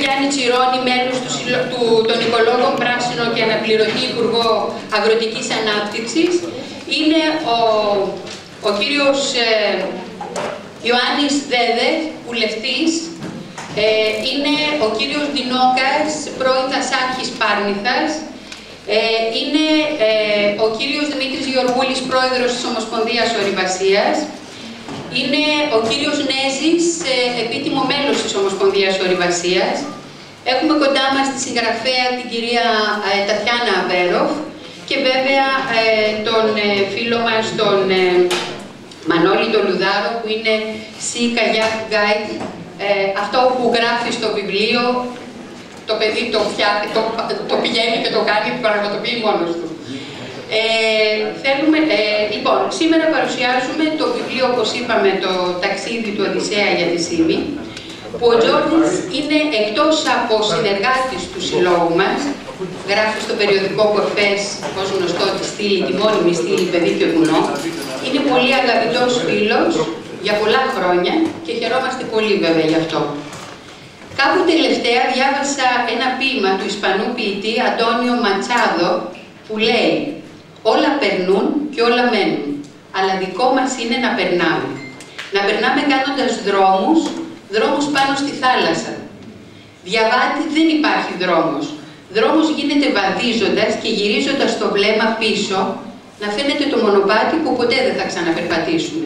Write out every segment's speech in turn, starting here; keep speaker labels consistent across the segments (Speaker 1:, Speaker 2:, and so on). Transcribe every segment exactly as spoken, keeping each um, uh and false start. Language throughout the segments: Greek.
Speaker 1: Γιάννη Τσιρόνη, μέλος του, του, των Οικολόγων Πράσινο και αναπληρωτή Υπουργό Αγροτικής Ανάπτυξης. Είναι ο, ο κύριος ε, Ιωάννης Δέδες, βουλευτής. Ε, είναι ο κύριος Δινόκας, πρώην Δασάρχης Πάρνηθας. Ε, είναι ε, ο κύριος Δημήτρης Γεωργούλης, πρόεδρος της Ομοσπονδίας Ορειβασίας. Είναι ο κύριος Νέζης, ε, επίτιμο μέλος της Ομοσπονδίας Ορειβασίας. Έχουμε κοντά μας τη συγγραφέα την κυρία ε, Τατιάνα Αβέροφ και βέβαια ε, τον ε, φίλο μας τον ε, Μανώλη τον Λουδάρο, που είναι Sea Kayak Guide. Ε, αυτό που γράφει στο βιβλίο, το παιδί το, φτιάχνει, το, το πηγαίνει και το κάνει, το πραγματοποιεί μόνος του. Ε, θέλουμε, ε, λοιπόν, σήμερα παρουσιάζουμε το βιβλίο, όπως είπαμε, το ταξίδι του Οδυσσέα για τη Σύμη, που ο Τζόρτζης είναι, εκτός από συνεργάτης του συλλόγου μας, γράφει στο περιοδικό Κορφές, ως γνωστό τη στήλη, τη μόνιμη στήλη Παιδί και Βουνό, είναι πολύ αγαπητός φίλος για πολλά χρόνια και χαιρόμαστε πολύ βέβαια γι' αυτό. Κάπου τελευταία διάβασα ένα ποίημα του Ισπανού ποιητή Αντώνιο Ματσάδο που λέει «Όλα περνούν και όλα μένουν, αλλά δικό μας είναι να περνάμε. Να περνάμε κάνοντας δρόμους, δρόμους πάνω στη θάλασσα. Διαβάτη δεν υπάρχει δρόμος. Δρόμος γίνεται βαδίζοντας και γυρίζοντας το βλέμμα πίσω, να φαίνεται το μονοπάτι που ποτέ δεν θα ξαναπερπατήσουμε».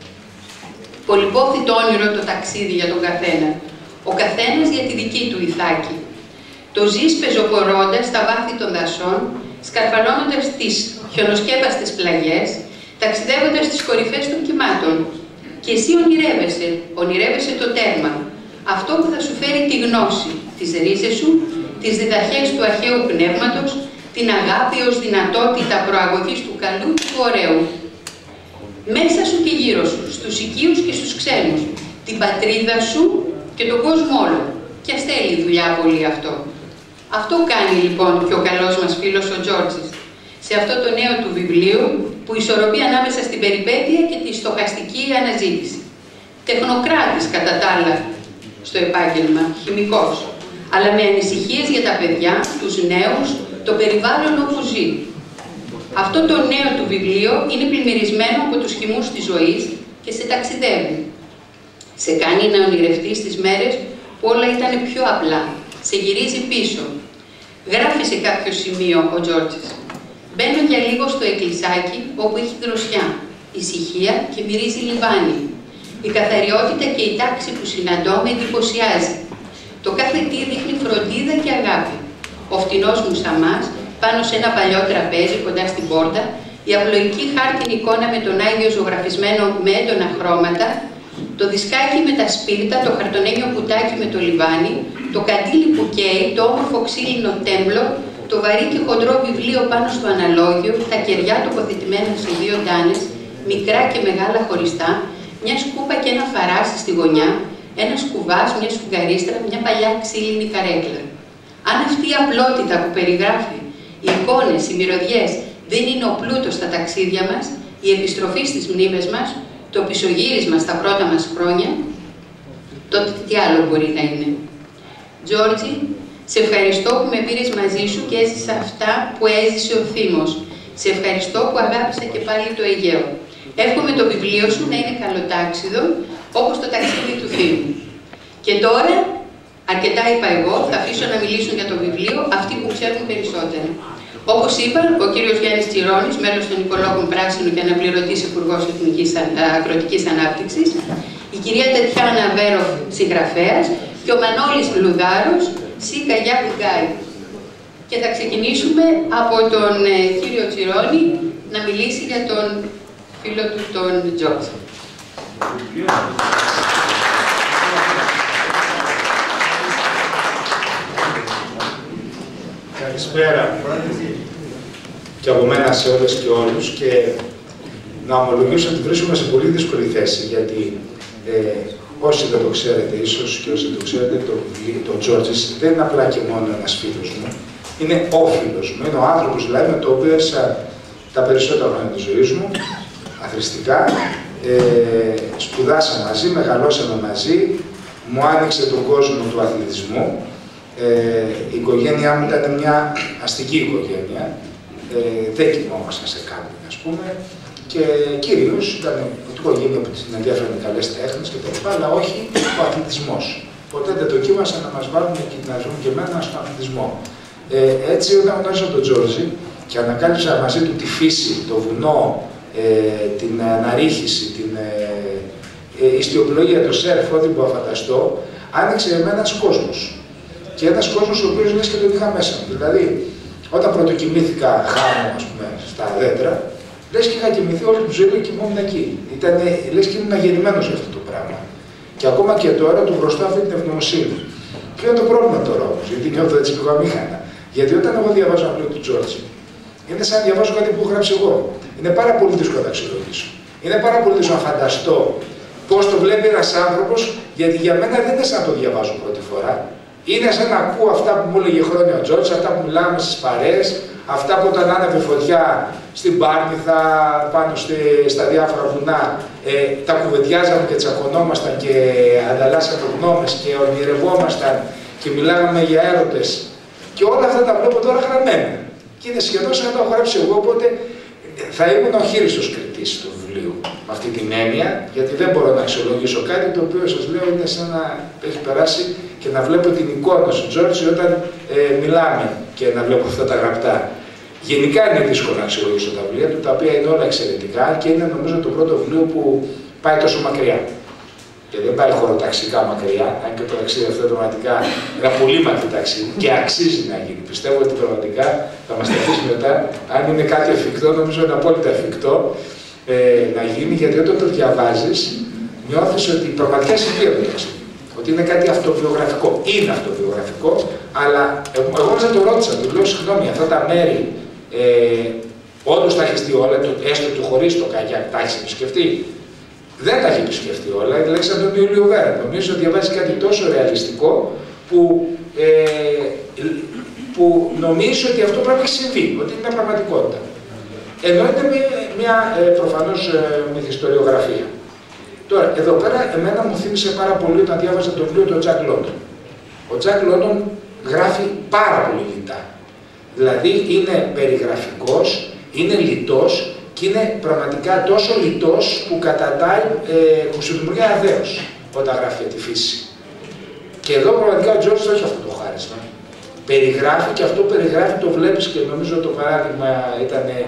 Speaker 1: Πολυπόθητο όνειρο το ταξίδι για τον καθένα. Ο καθένας για τη δική του Ιθάκη. Το ζεις πεζοπορώντας στα βάθη των δασών, σκαρφαλώνοντας τις χιονοσκέπαστες πλαγιές, ταξιδεύοντας στις κορυφές των κυμάτων. Και εσύ ονειρεύεσαι, ονειρεύεσαι το τέρμα. Αυτό που θα σου φέρει τη γνώση, τις ρίζες σου, τις διδαχές του αρχαίου πνεύματος, την αγάπη ως δυνατότητα προαγωγής του καλού και του ωραίου. Μέσα σου και γύρω σου, στους οικείους και στους ξένους, την πατρίδα σου και τον κόσμο όλο. Και ας θέλει δουλειά πολύ αυτό. Αυτό κάνει λοιπόν και ο καλός μας φίλος ο Τζόρτζης, σε αυτό το νέο του βιβλίο που ισορροπεί ανάμεσα στην περιπέτεια και τη στοχαστική αναζήτηση. Τεχνοκράτης κατά τα άλλα στο επάγγελμα, χημικός, αλλά με ανησυχίες για τα παιδιά, τους νέους, το περιβάλλον όπου ζει. Αυτό το νέο του βιβλίο είναι πλημμυρισμένο από τους χυμούς της ζωής και σε ταξιδεύει. Σε κάνει να ονειρευτείς τις μέρες που όλα ήταν πιο απλά. Σε γυρίζει πίσω. Γράφει σε κάποιο σημείο ο Τζόρτζης. Μπαίνω για λίγο στο εκκλησάκι όπου έχει δροσιά, ησυχία και μυρίζει λιβάνι. Η καθαριότητα και η τάξη που συναντώ με εντυπωσιάζει. Το κάθε τι δείχνει φροντίδα και αγάπη. Ο φτηνός μουσαμάς πάνω σε ένα παλιό τραπέζι κοντά στην πόρτα, η απλοϊκή χάρτινη εικόνα με τον Άγιο ζωγραφισμένο με έντονα χρώματα, το δισκάκι με τα σπίρτα, το χαρτονένιο κουτάκι με το λιβάνι, το καντήλι που καίει, το όμορφο ξύλινο τέμπλο, το βαρύ και χοντρό βιβλίο πάνω στο αναλόγιο, τα κεριά τοποθετημένα σε δύο ντάνες, μικρά και μεγάλα χωριστά, μια σκούπα και ένα φαράσι στη γωνιά, ένα κουβάς, μια σφουγγαρίστρα, μια παλιά ξύλινη καρέκλα. Αν αυτή η απλότητα που περιγράφει, οι εικόνες, οι μυρωδιές, δεν είναι ο πλούτος στα ταξίδια μας, η επιστροφή στις μνήμες μας, το πισωγύρισμα στα πρώτα μας χρόνια, τότε τι άλλο μπορεί να είναι. Τζόρτζη, σε ευχαριστώ που με πήρες μαζί σου και έζησα αυτά που έζησε ο Θήμος. Σε ευχαριστώ που αγάπησα και πάλι το Αιγαίο. Εύχομαι το βιβλίο σου να είναι καλοτάξιδο, όπως το ταξίδι του Θήμου. Και τώρα, αρκετά είπα εγώ, θα αφήσω να μιλήσουν για το βιβλίο αυτοί που ξέρουν περισσότερο. Όπως είπα, ο κύριος Γιάννης Τσιρόνης, μέλος των Οικολόγων Πράσινου και αναπληρωτής Υπουργός Εθνικής Αγροτικής Ανάπτυξης, η κυρία Τατιάνα Αβέροφ, συγγραφέας, και ο Μανώλης Λουδάρος, Sea Kayak Guide. Και θα ξεκινήσουμε από τον ε, κύριο Τσιρόνη να μιλήσει για τον φίλο του, τον Τζόρτζ.
Speaker 2: Καλησπέρα και από μένα σε όλες και όλους, και να ομολογήσω ότι βρίσκομαι σε πολύ δύσκολη θέση, γιατί ε, όσοι δεν το ξέρετε ίσως και όσοι δεν το ξέρετε, το, το Τζόρτζης δεν είναι απλά και μόνο ένας φίλος μου, είναι ο φίλος μου, είναι ο άνθρωπος δηλαδή με το οποίο έσα τα περισσότερα χρόνια της ζωής μου, αθρηστικά, ε, σπουδάσα μαζί, μεγαλώσαμε μαζί, μου άνοιξε τον κόσμο του αθλητισμού Ε, η οικογένειά μου ήταν μια αστική οικογένεια. Ε, δεν κοιμόμασταν σε κάμπινγκ, ας πούμε. Και κυρίως ήταν η οικογένεια που την ενδιαφέρουν οι καλές τέχνες κτλ. Αλλά όχι ο αθλητισμός. Ποτέ δεν δοκίμασαν να μας βάλουν και να ζουν και εμένα στον αθλητισμό. Ε, έτσι, όταν γνώρισα τον Τζόρτζι και ανακάλυψα μαζί του τη φύση, το βουνό, ε, την αναρρίχηση, την ε, ε, ιστιοπλογία, το σερφ, ό,τι μπορώ να φανταστώ, άνοιξε εμένα ένας κόσμος. Και ένας κόσμος ο οποίος λες και τον είχα μέσα μου. Δηλαδή, όταν πρωτοκοιμήθηκα γάμο, ας πούμε, στα δέντρα, λες και είχα κοιμηθεί όλη τη ζωή και κοιμόμουν εκεί. Ήταν, λες και ήμουν γεννημένος για αυτό το πράγμα. Και ακόμα και τώρα του μπροστά αυτή την ευγνωμοσύνη. Ποιο είναι το πρόβλημα τώρα όμως, γιατί νιώθω έτσι λίγο αμήχανα. Γιατί όταν εγώ διαβάζω ένα βιβλίο του Τζόρτζι, είναι σαν να διαβάζω κάτι που έχω γράψει εγώ. Είναι πάρα πολύ δύσκολο να αξιολογήσω. Είναι πάρα πολύ δύσκολο να φανταστώ πώς το βλέπει ένας άνθρωπος, γιατί για μένα δεν είναι σαν να το διαβάζω πρώτη φορά. Είναι σαν να ακούω αυτά που μου έλεγε χρόνια ο Τζόρτζι, αυτά που μιλάμε στις παρέες, αυτά που όταν άναβε φωτιά στην Πάρνηθα, πάνω στη, στα διάφορα βουνά, ε, τα κουβεντιάζαμε και τσακωνόμασταν και ανταλλάσσαμε γνώμες και ονειρευόμασταν και μιλάγαμε για έρωτες. Και όλα αυτά τα βλέπω τώρα γραμμένα. Και είναι σχεδόν σαν να το έχω γράψει εγώ, οπότε θα ήμουν ο χείριστος κριτής του βιβλίου. Με αυτή την έννοια, γιατί δεν μπορώ να αξιολογήσω κάτι το οποίο σας λέω είναι σαν να έχει περάσει και να βλέπω την εικόνα του Τζόρτζι όταν ε, μιλάμε και να βλέπω αυτά τα γραπτά. Γενικά είναι δύσκολο να αξιολογήσω τα βιβλία του, τα οποία είναι όλα εξαιρετικά και είναι νομίζω το πρώτο βιβλίο που πάει τόσο μακριά. Και δεν πάει χωροταξικά μακριά, αν και το ταξίδι αυτό πραγματικά είναι ένα πολύ μακρύ ταξίδι και αξίζει να γίνει. Πιστεύω ότι πραγματικά θα μας τα πεις μετά, αν είναι κάτι εφικτό, νομίζω είναι απόλυτα εφικτό ε, να γίνει, γιατί όταν το διαβάζεις, νιώθεις ότι πραγματικά συμβεί το ταξίδι. Ότι είναι κάτι αυτοβιογραφικό. Είναι αυτοβιογραφικό, αλλά εγώ μέσα το ρώτησα, του λέω συγγνώμη, αυτά τα μέρη ε, όντως τα έχεις δει όλα, το, έστω του χωρίς το καγιάκ, τα έχεις επισκεφτεί. Δεν τα έχει επισκεφτεί όλα, δηλαδή σαν τον Ιούλιο Βέρα. Νομίζω ότι διαβάζει κάτι τόσο ρεαλιστικό που, ε, που νομίζω ότι αυτό πρέπει να συμβεί, ότι είναι μια πραγματικότητα. Ενώ είναι μια, μια ε, προφανώς ε, μυθιστοριογραφία. Τώρα, εδώ πέρα, εμένα μου θύμισε πάρα πολύ όταν διάβαζα το βιβλίο του Τζακ Λόντον. Ο Τζακ Λόντον γράφει πάρα πολύ λιτά. Δηλαδή είναι περιγραφικός, είναι λιτός και είναι πραγματικά τόσο λιτός που καταντάει, ε, που σου δημιουργεί αδέος όταν γράφει για τη φύση. Και εδώ πραγματικά ο Τζόρτζι έχει αυτό το χάρισμα. Περιγράφει και αυτό περιγράφει το βλέπεις και νομίζω το παράδειγμα ήταν ε,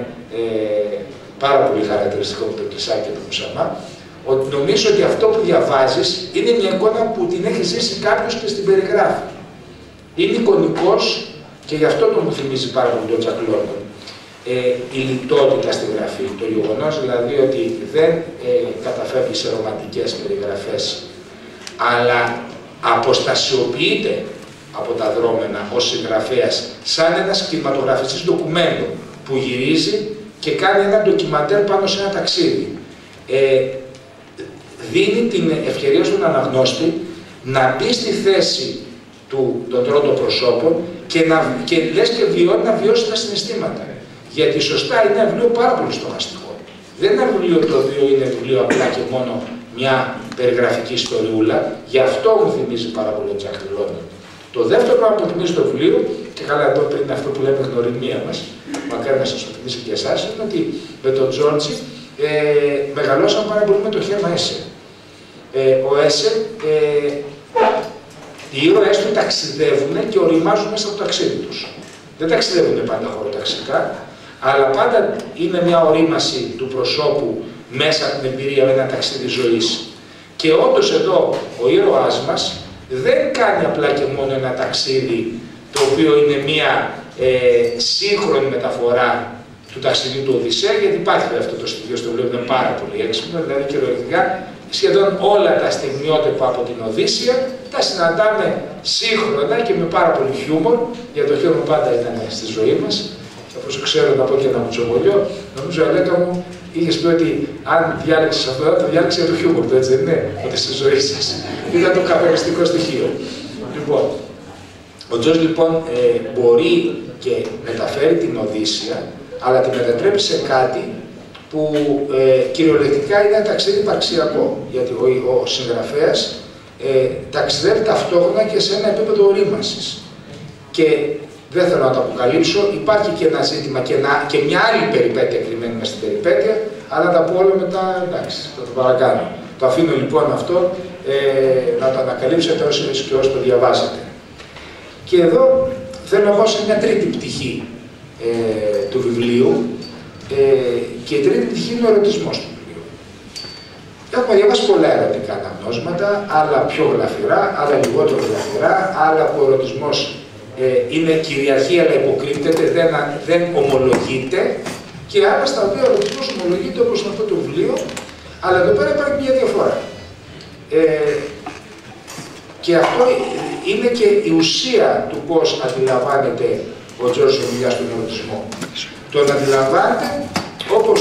Speaker 2: πάρα πολύ χαρακτηριστικό με το Κλεισάκι και το Μουσαμά. Ότι νομίζω ότι αυτό που διαβάζεις είναι μια εικόνα που την έχει ζήσει κάποιος και στην περιγράφει. Είναι εικονικός και γι' αυτό το μου θυμίζει πάρα πολύ τον Τζακ Λόντον. Ε, η λιτότητα στη γραφή, το γεγονός δηλαδή ότι δεν ε, καταφεύγει σε ρομαντικές περιγραφές, αλλά αποστασιοποιείται από τα δρόμενα ως συγγραφέας, σαν ένας κινηματογραφιστής ντοκουμέντο που γυρίζει και κάνει ένα ντοκιμαντέρ πάνω σε ένα ταξίδι. Ε, δίνει την ευκαιρία στον αναγνώστη να μπει στη θέση του, των τρίτων προσώπων και, να, και λες και βιώνει να βιώσει τα συναισθήματα. Γιατί σωστά είναι ένα βιβλίο πάρα πολύ στοχαστικό. Δεν είναι ένα βιβλίο το οποίο είναι βιβλίο απλά και μόνο μια περιγραφική ιστοριούλα, γι' αυτό μου θυμίζει πάρα πολύ ο Τζακ Λόντον. Το δεύτερο πράγμα που θυμίζει το βιβλίο, και καλά εδώ πριν αυτό που λέμε γνωριμία μας, μακάρι να σας το θυμίσει και εσάς, είναι ότι με τον Τζόρτζι ε, μεγαλώσαμε πάρα πολύ με το Χέρμαν Χέσσε. Ε, ο Χέσσε, ε, οι ήρωες του ταξιδεύουν και οριμάζουν μέσα από το ταξίδι τους. Δεν ταξιδεύουν πάντα χωροταξικά, αλλά πάντα είναι μια ορίμαση του προσώπου μέσα από την εμπειρία με ένα ταξίδι ζωής. Και όντως εδώ ο ήρωάς μας δεν κάνει απλά και μόνο ένα ταξίδι το οποίο είναι μια ε, σύγχρονη μεταφορά του ταξιδιού του Οδυσσέα, γιατί υπάρχει αυτό το στοιχείο στο βιβλίο, είναι πάρα πολύ έξυπνο, δηλαδή κυριολεκτικά σχεδόν όλα τα στιγμιότυπα από την Οδύσσεια τα συναντάμε σύγχρονα και με πάρα πολύ χιούμορ, γιατί το χιούμορ πάντα ήταν στη ζωή μας. Όπως ξέρω να πω και ένα μουτσοβολιό, νομίζω η Αλέκα μου είχε πει ότι αν διάλεξες αυτό, θα διάλεξε για το χιούμορ του, έτσι δεν είναι, ότι στη ζωή σας. Ήταν το καπελιστικό στοιχείο. Λοιπόν, ο Τζος λοιπόν ε, μπορεί και μεταφέρει την Οδύσσεια, αλλά τη μετατρέπει σε κάτι που ε, κυριολεκτικά είναι ένα ταξίδι υπαρξιακό. Γιατί ο, ο συγγραφέας ε, ταξιδεύει ταυτόχρονα και σε ένα επίπεδο ορίμασης. και δεν θέλω να το αποκαλύψω, υπάρχει και ένα ζήτημα και, ένα, και μια άλλη περιπέτεια κρυμμένη μες στην περιπέτεια, αλλά να τα πω όλα μετά, εντάξει, θα το παρακάνω. Το αφήνω λοιπόν αυτό, ε, να το ανακαλύψετε όσοι και όσοι το διαβάσετε. Και εδώ θέλω να πάω σε μια τρίτη πτυχή ε, του βιβλίου, ε, και η τρίτη πτυχή είναι ο ερωτισμός του βιβλίου. Έχουμε διαβάσει πολλά ερωτικά αναγνώσματα, άλλα πιο γλαφυρά, άλλα λιγότερο γλαφυρά, άλλα που ο ερωτισμός ε, είναι κυριαρχία αλλά υποκρύπτεται, δεν, δεν ομολογείται, και άλλα στα οποία ο ερωτισμός ομολογείται, όπως είναι αυτό το βιβλίο, αλλά εδώ πέρα υπάρχει μια διαφορά. Ε, και αυτό είναι και η ουσία του πώς αντιλαμβάνεται ο Τζόρτζ Ομιλιάς στον ερωτισμό. Τον αντιλαμβάνεται όπως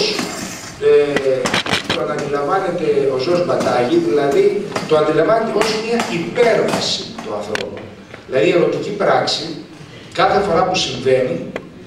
Speaker 2: ε, τον αντιλαμβάνεται ο Ζορζ Μπατάγη, δηλαδή το αντιλαμβάνεται ως μια υπέρβαση του ανθρώπου. Δηλαδή η ερωτική πράξη, κάθε φορά που συμβαίνει,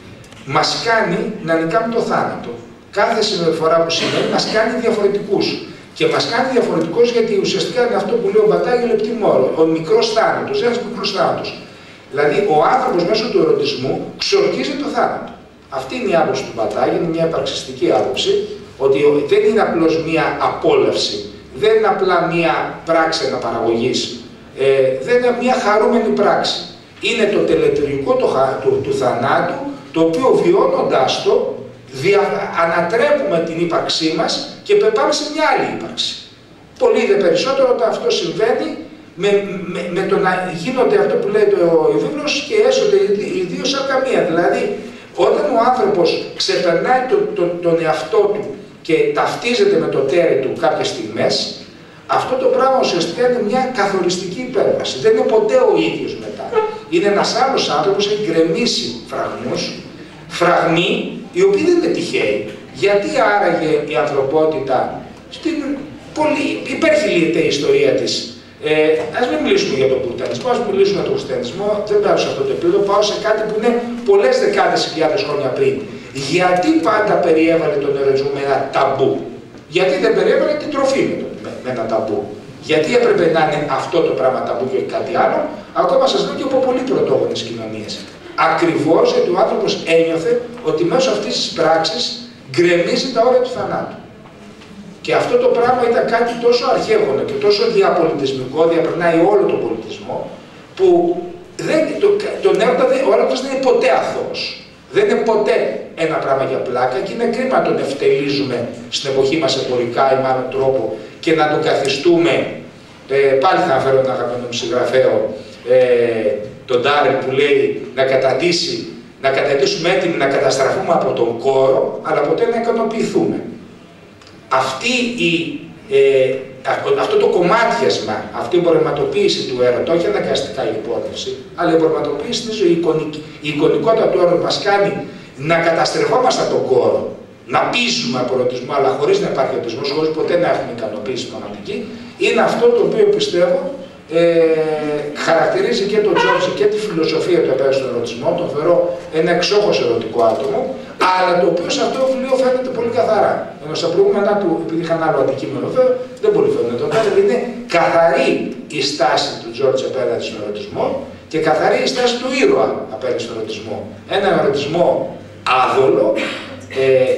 Speaker 2: μας κάνει να νικάμε το θάνατο. Κάθε φορά που συμβαίνει μας κάνει διαφορετικούς. Και μας κάνει διαφορετικούς γιατί ουσιαστικά είναι αυτό που λέει ο Μπατάγη, λεπτή μόρο, ο μικρός θάνατος, ένας μικρός θάνατος. Δηλαδή ο άνθρωπος μέσω του ερωτισμού ξορκίζει το θάνατο. Αυτή είναι η άποψη του Μπατάγη, είναι μια υπαρξιστική άποψη, ότι δεν είναι απλώς μια απόλαυση, δεν είναι απλά μια πράξη αναπαραγωγής, ε, δεν είναι μια χαρούμενη πράξη. Είναι το τελετουργικό του, του, του θανάτου, το οποίο βιώνοντας το, δια, ανατρέπουμε την ύπαρξή μας και πάμε σε μια άλλη ύπαρξη. Πολύ δε περισσότερο όταν αυτό συμβαίνει, με, με, με το να γίνονται αυτό που λέει το βίβλος και έσονται οι δύο σαν καμία. Δηλαδή, όταν ο άνθρωπος ξεπερνάει το, το, τον εαυτό του και ταυτίζεται με το τέρι του κάποιες στιγμές, αυτό το πράγμα ουσιαστικά είναι μια καθοριστική υπέρβαση. Δεν είναι ποτέ ο ίδιος μετά. Είναι ένας άλλος άνθρωπος που έχει γκρεμίσει φραγμούς, φραγμοί οι οποίοι δεν είναι τυχαίοι. Γιατί άραγε η ανθρωπότητα στην πολύ υπερχιλιετή ιστορία της. Ε, ας μην μιλήσουμε για τον πουρτανισμό, ας μιλήσουμε για τον χριστιανισμό, δεν πάω σε αυτό το επίπεδο, πάω σε κάτι που είναι πολλές δεκάδες χιλιάδες χρόνια πριν. Γιατί πάντα περιέβαλε τον ερωτισμό με ένα ταμπού? Γιατί δεν περιέβαλε την τροφή με, το, με, με ένα ταμπού? Γιατί έπρεπε να είναι αυτό το πράγμα ταμπού και κάτι άλλο? Ακόμα σας λέω και από πολύ πρωτόγονες κοινωνίες. Ακριβώς γιατί ο άνθρωπος ένιωθε ότι μέσω αυτής της πράξης γκρεμίζει τα όρια του θανάτου. Και αυτό το πράγμα ήταν κάτι τόσο αρχαίγωνο και τόσο διαπολιτισμικό, διαπερνάει όλο τον πολιτισμό, που δεν, το, το νέοντα, ο έρωτας δεν είναι ποτέ αθώος. Δεν είναι ποτέ ένα πράγμα για πλάκα και είναι κρίμα να τον ευτελίζουμε στην εποχή μας εμπορικά ή με άλλον τρόπο και να τον καθιστούμε. Ε, πάλι θα αναφέρω τον αγαπημένο μου συγγραφέα, ε, τον Ντάρελ, που λέει να κατατήσει, να κατατήσουμε έτοιμοι να καταστραφούμε από τον κόρο, αλλά ποτέ να ικανοποιηθούμε. Αυτή η, ε, αυτό το κομμάτιασμα, αυτή η εμπορευματοποίηση του έρωτα, όχι αναγκαστικά η υπόθεση, αλλά η εμπορευματοποίηση της ζωής, η, εικονική, η εικονικότητα του έρωτα μας κάνει να καταστρεφόμαστε από τον κόρο, να πείσουμε από ερωτισμό, αλλά χωρίς να υπάρχει ερωτισμός, χωρίς ποτέ να έχουμε ικανοποίηση πραγματική, είναι αυτό το οποίο πιστεύω ε, χαρακτηρίζει και τον Τζόρτζ και τη φιλοσοφία του απέναντι στον ερωτισμό. Τον θεωρώ ένα εξόχως ερωτικό άτομο, αλλά το οποίο σε αυτό το βιβλίο φαίνεται πολύ καθαρά. Ενώ στα προηγούμενα του, επειδή είχαν άλλο αντικείμενο, βέβαια, δεν πολύ φαίνεται. Τον δηλαδή είναι καθαρή η στάση του Τζόρτζ απέναντι στον ερωτισμό και καθαρή η στάση του ήρωα απέναντι στον ερωτισμό. Ένα ερωτισμό άδολο, ε,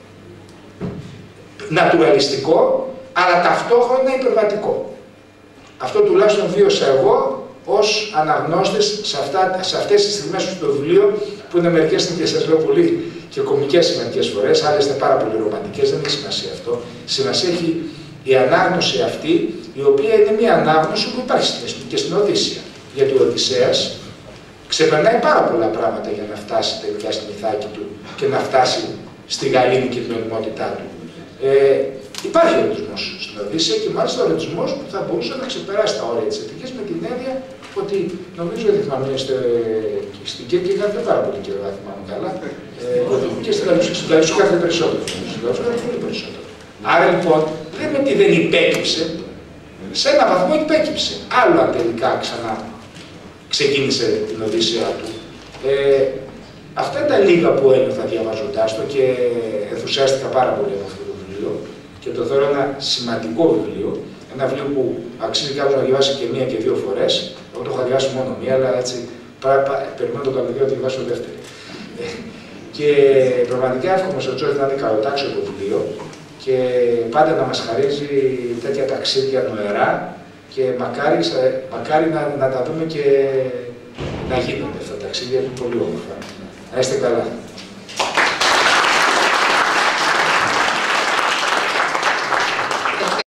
Speaker 2: νατουραλιστικό, αλλά ταυτόχρονα υπερβατικό. Αυτό τουλάχιστον βίωσα εγώ ως αναγνώστης σε, αυτά, σε αυτές τις στιγμές στο βιβλίο, που είναι μερικές και σας λέω πολύ και κωμικές μερικές φορές, άλλες είναι πάρα πολύ ρομαντικές, δεν έχει σημασία αυτό. Σημασία έχει η ανάγνωση αυτή, η οποία είναι μια ανάγνωση που υπάρχει και στην Οδύσσεια. Γιατί ο Οδυσσέας ξεπερνάει πάρα πολλά πράγματα για να φτάσει τελικά στη μυθάκι του και να φτάσει στη γαλήνη και την οριμότητά του. Ε, Υπάρχει ερωτισμός στην Οδύσσεια και μάλιστα ο ερωτισμός που θα μπορούσε να ξεπεράσει τα όρια της ηθικής με την έννοια ότι νομίζω ότι θυμάμαι στην Κέρκη είχατε πάρα πολύ καιρό, αν θυμάμαι καλά. Ε, και στην Γαλλική κάθε περισσότερο. Στην Γαλλική κάθε πολύ περισσότερο. Άρα λοιπόν δεν είναι ότι δεν υπέκυψε, σε ένα βαθμό υπέκυψε. Άλλο αν τελικά ξανά ξεκίνησε την Οδύσσειά του. Ε, αυτά είναι τα λίγα που ένιωθα διαβάζοντάς το και ενθουσιάστηκα πάρα πολύ από αυτό το βιβλίο. Και το θεωρώ ένα σημαντικό βιβλίο, ένα βιβλίο που αξίζει κάποιος να διαβάσει και μία και δύο φορές. Εγώ το είχα διαβάσει μόνο μία, αλλά έτσι περιμένω το καλοκαίρι να διαβάσω δεύτερη. Και πραγματικά εύχομαι στον Τζόρτζ να είναι καλοτάξιο το βιβλίο και πάντα να μας χαρίζει τέτοια ταξίδια νοερά και μακάρι, μακάρι να, να τα δούμε και να γίνονται αυτά τα ταξίδια, είναι πολύ όμορφα. Να είστε καλά.